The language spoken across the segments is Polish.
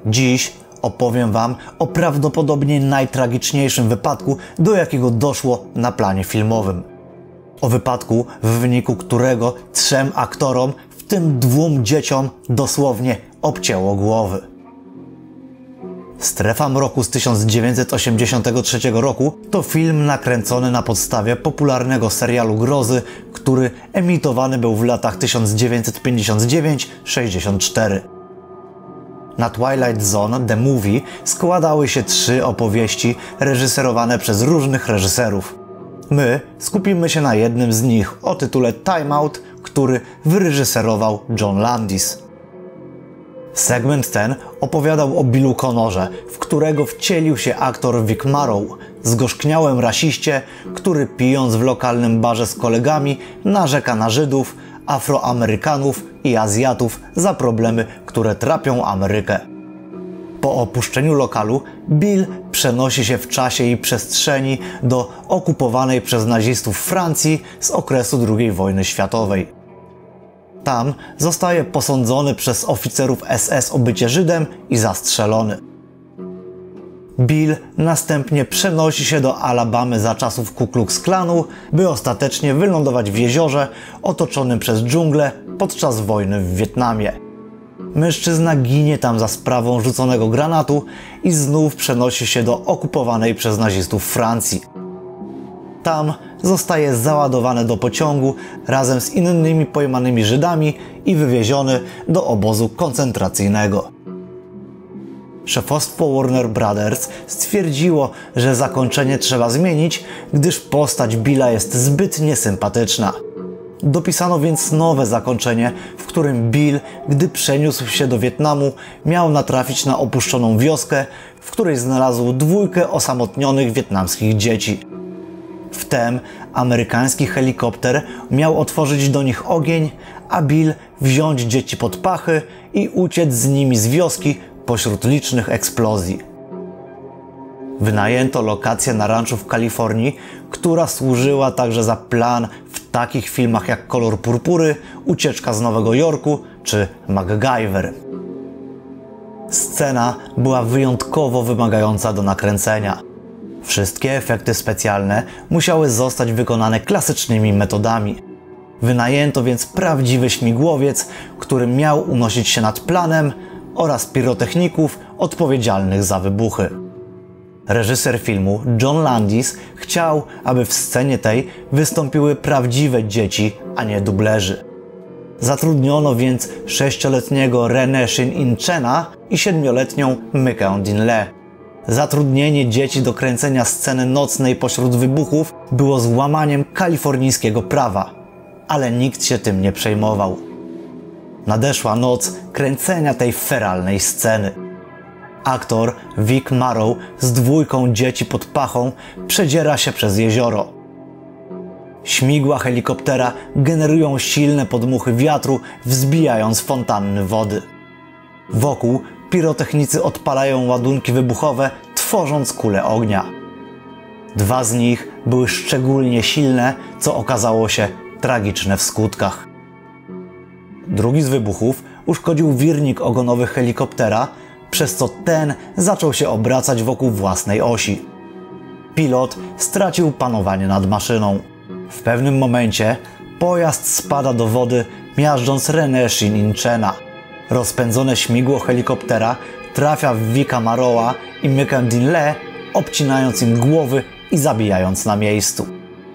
Dziś opowiem Wam o prawdopodobnie najtragiczniejszym wypadku, do jakiego doszło na planie filmowym. O wypadku, w wyniku którego 3 aktorom, w tym 2 dzieciom, dosłownie obcięło głowy. Strefa mroku z 1983 roku to film nakręcony na podstawie popularnego serialu grozy, który emitowany był w latach 1959–64. Na Twilight Zone The Movie składały się 3 opowieści reżyserowane przez różnych reżyserów. My skupimy się na jednym z nich o tytule Time Out, który wyreżyserował John Landis. Segment ten opowiadał o Billu Connorze, w którego wcielił się aktor Vic Morrow, zgorzkniałym rasiście, który pijąc w lokalnym barze z kolegami narzeka na Żydów, Afroamerykanów i Azjatów za problemy, które trapią Amerykę. Po opuszczeniu lokalu Bill przenosi się w czasie i przestrzeni do okupowanej przez nazistów Francji z okresu II wojny światowej. Tam zostaje posądzony przez oficerów SS o bycie Żydem i zastrzelony. Bill następnie przenosi się do Alabamy za czasów Ku Klux Klanu, by ostatecznie wylądować w jeziorze otoczonym przez dżunglę podczas wojny w Wietnamie. Mężczyzna ginie tam za sprawą rzuconego granatu i znów przenosi się do okupowanej przez nazistów Francji. Tam zostaje załadowany do pociągu razem z innymi pojmanymi Żydami i wywieziony do obozu koncentracyjnego. Szefostwo Warner Brothers stwierdziło, że zakończenie trzeba zmienić, gdyż postać Billa jest zbyt niesympatyczna. Dopisano więc nowe zakończenie, w którym Bill, gdy przeniósł się do Wietnamu, miał natrafić na opuszczoną wioskę, w której znalazł 2 osamotnionych wietnamskich dzieci. Wtem amerykański helikopter miał otworzyć do nich ogień, a Bill wziąć dzieci pod pachy i uciec z nimi z wioski pośród licznych eksplozji. Wynajęto lokację na ranczu w Kalifornii, która służyła także za plan w takich filmach jak Kolor purpury, Ucieczka z Nowego Jorku czy MacGyver. Scena była wyjątkowo wymagająca do nakręcenia. Wszystkie efekty specjalne musiały zostać wykonane klasycznymi metodami. Wynajęto więc prawdziwy śmigłowiec, który miał unosić się nad planem, oraz pirotechników odpowiedzialnych za wybuchy. Reżyser filmu John Landis chciał, aby w scenie tej wystąpiły prawdziwe dzieci, a nie dublerzy. Zatrudniono więc 6-letniego René Shin-In Chena i 7-letnią Mykę Din Le. Zatrudnienie dzieci do kręcenia sceny nocnej pośród wybuchów było złamaniem kalifornijskiego prawa, ale nikt się tym nie przejmował. Nadeszła noc kręcenia tej feralnej sceny. Aktor Vic Morrow z 2 dzieci pod pachą przedziera się przez jezioro. Śmigła helikoptera generują silne podmuchy wiatru, wzbijając fontanny wody. Wokół pirotechnicy odpalają ładunki wybuchowe, tworząc kule ognia. 2 z nich były szczególnie silne, co okazało się tragiczne w skutkach. Drugi z wybuchów uszkodził wirnik ogonowy helikoptera, przez co ten zaczął się obracać wokół własnej osi. Pilot stracił panowanie nad maszyną. W pewnym momencie pojazd spada do wody, miażdżąc René Shin-In Chena. Rozpędzone śmigło helikoptera trafia w Vic'a Morrowa i Mykę Din Le, obcinając im głowy i zabijając na miejscu.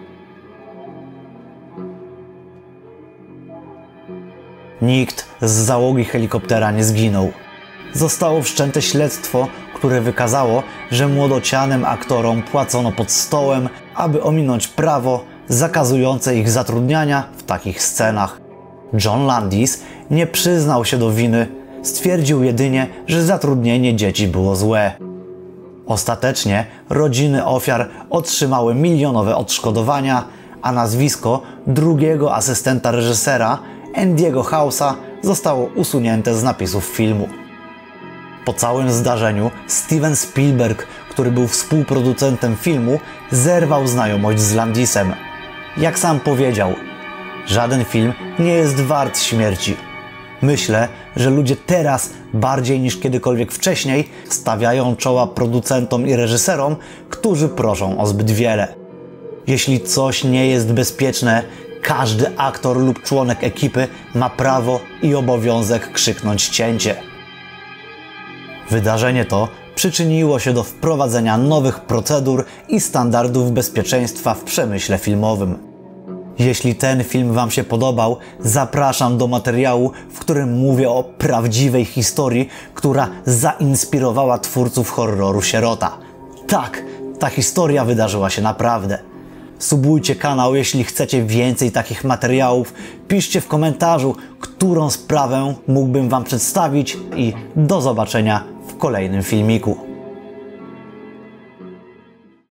Nikt z załogi helikoptera nie zginął. Zostało wszczęte śledztwo, które wykazało, że młodocianym aktorom płacono pod stołem, aby ominąć prawo zakazujące ich zatrudniania w takich scenach. John Landis nie przyznał się do winy, stwierdził jedynie, że zatrudnienie dzieci było złe. Ostatecznie rodziny ofiar otrzymały milionowe odszkodowania, a nazwisko drugiego asystenta reżysera, Andy'ego House'a, zostało usunięte z napisów filmu. Po całym zdarzeniu Steven Spielberg, który był współproducentem filmu, zerwał znajomość z Landisem. Jak sam powiedział, żaden film nie jest wart śmierci. Myślę, że ludzie teraz bardziej niż kiedykolwiek wcześniej stawiają czoła producentom i reżyserom, którzy proszą o zbyt wiele. Jeśli coś nie jest bezpieczne, każdy aktor lub członek ekipy ma prawo i obowiązek krzyknąć cięcie. Wydarzenie to przyczyniło się do wprowadzenia nowych procedur i standardów bezpieczeństwa w przemyśle filmowym. Jeśli ten film Wam się podobał, zapraszam do materiału, w którym mówię o prawdziwej historii, która zainspirowała twórców horroru Sierota. Tak, ta historia wydarzyła się naprawdę. Subujcie kanał, jeśli chcecie więcej takich materiałów. Piszcie w komentarzu, którą sprawę mógłbym Wam przedstawić i do zobaczenia w kolejnym filmiku.